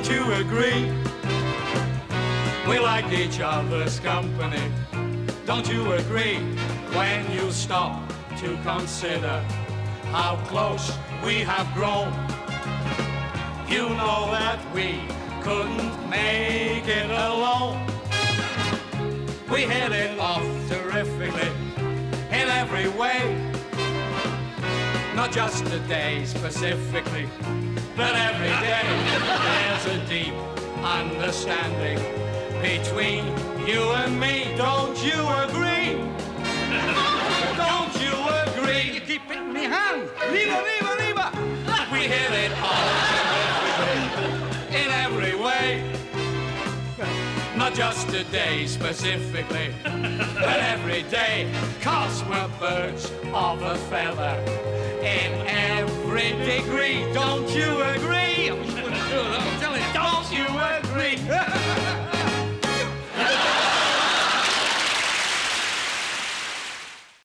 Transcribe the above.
you agree? We like each other's company. Don't you agree? When you stop to consider how close we have grown, you know that we couldn't make it alone. We hit it off terrifically in every way. Not just today specifically, but every day. There's a deep understanding between you and me. Don't you agree? Don't you agree? You keep hitting me hand. Leave her. We hit it all terrifically in every way. Not just today specifically, but every day. 'Cause we're birds of a feather in every degree. Don't you agree?